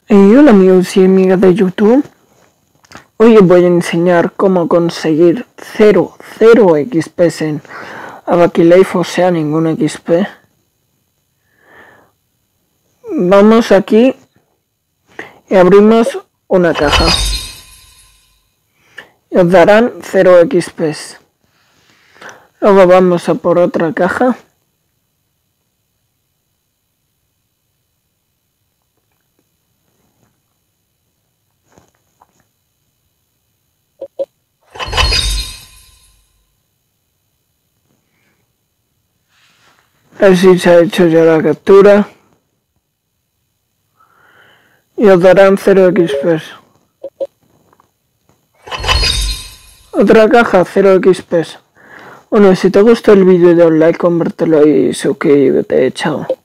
Hola amigos y amigas de YouTube, hoy os voy a enseñar cómo conseguir 0 XP en Abaci Life, o sea, ningún XP. Vamos aquí y abrimos una caja y os darán 0 XP. Luego vamos a por otra caja. Así se ha hecho ya la captura y os darán 0 XP. Otra caja, 0 XP. Bueno, si te gustó el vídeo, dale like, compártelo y suscríbete, chao.